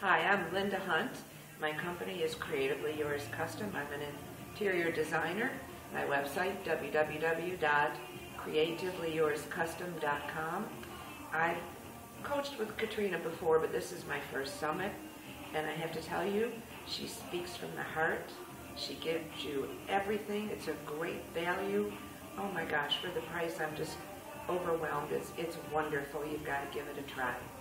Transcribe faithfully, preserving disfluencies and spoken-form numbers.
Hi, I'm Linda Hunt. My company is Creatively Yours Custom. I'm an interior designer. My website, w w w dot creatively yours custom dot com. I've coached with Katrina before, but this is my first summit. And I have to tell you, she speaks from the heart. She gives you everything. It's a great value. Oh my gosh, for the price, I'm just overwhelmed. It's, it's wonderful. You've got to give it a try.